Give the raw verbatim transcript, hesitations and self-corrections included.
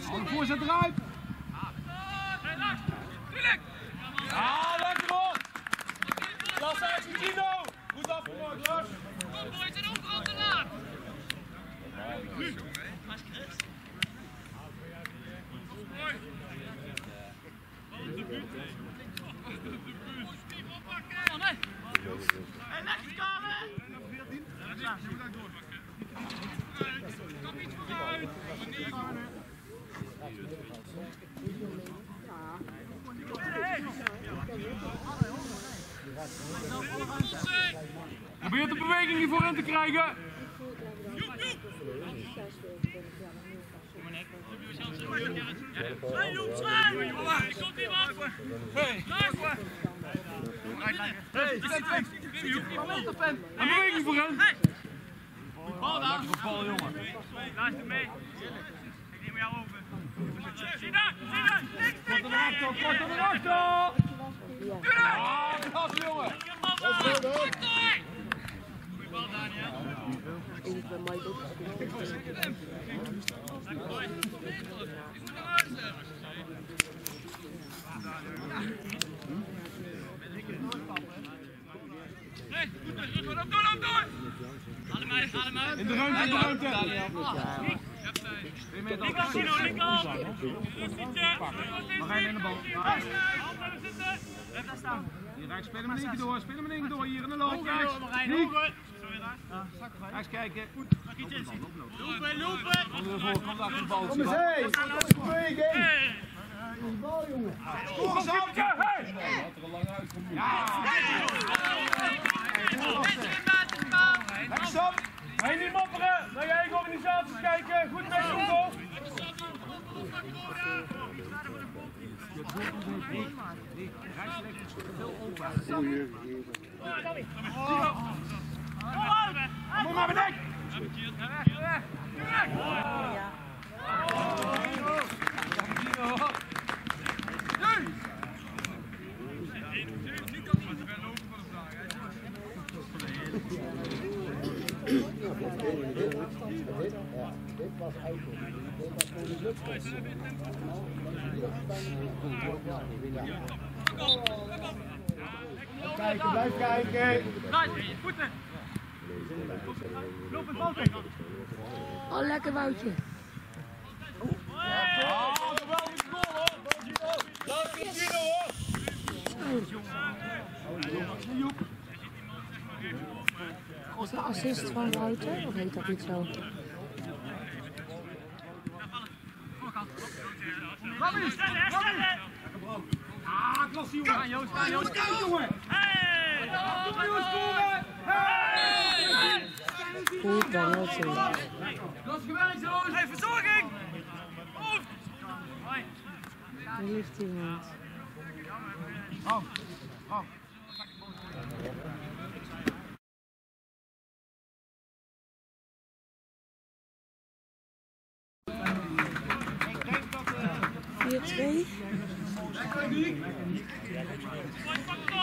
Alle voorzet eruit. Ja, lekker hoor. Lars uit Gino. Goed afgemaakt, Lars. Kom boys, en overal te laat. Nu. Maar is Chris. Mooi. De buurt. De buurt. Oppakken. Nee. En lekker kamer. Ja, zo moet door. Kom iets vooruit. Probeer de beweging hier voorin te krijgen. Hey Joep, zwaai! Komt iemand? Hey! Hey! Een beweging voorin. Bal dan! Bal, jongen. Luister mee. Ik neem jou over. Zie daar! Zie daar! Niks, Kort erachter, kort erachter! Ah, gas, jongen! Goeie bal, Daniel. Ik ben mij ook. Nee, goed, door, door, door! Haal hem uit, haal hem uit. In de ruimte, in de ruimte! Ik was hier nog niet al. We gaan in de bal. Handen zitten. Blijf daar staan. Hier rechts, spelen met één keer door, spelen met één keer door, hier in de loop, rechts. Sorry, Rechts kijken. lopen, lopen. Onder de voorkant achter de bal. Kom eens heen! Hey. Die bal, jongen! Kom eens uit, ja, hey! Had er al lang uit. Ja! Rechts op! Hé, niet mopperen! Naar je eigen organisaties kijken! Goed mee, Jonko! Moet maar bedek! Dit was eigenlijk. Dit was voor de lucht. Kijken, blijf kijken. Voeten. Loop het bal tegen! Oh, lekker Woutje. Ah, geweldig goal hoor! Laat het Gino hoor! Was de assist van Wouter? Of heet dat niet zo? Robin, Robin. Ah, klasse jongen! Ga Joost, ga Joost, kijk jongen! Hey! Kom Joost, scoren! Hey! Goed, dan wel zo. Klasse gewerkt Joost! Hey, verzorging! Er ligt iemand. Oh, oh. vier twee. Mooi, pak